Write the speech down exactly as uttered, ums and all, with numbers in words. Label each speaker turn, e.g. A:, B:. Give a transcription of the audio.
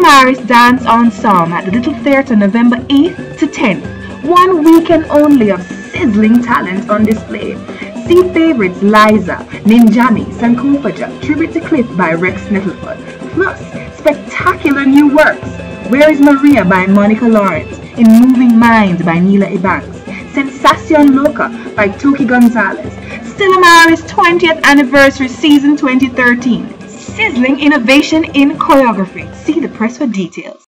A: Maris Dance Ensemble at the Little Theatre November eighth to tenth. One weekend only of sizzling talent on display. See favorites Liza, Ninjami, Sankofaja, Tribute to Cliff by Rex Nettlefoot. Plus, spectacular new works. Where is Maria by Monica Lawrence? In Moving Minds by Neela Ebanks. Sensacion Loca by Toki Gonzalez. Stella Maris twentieth Anniversary Season twenty thirteen. Sizzling innovation in choreography. See the press for details.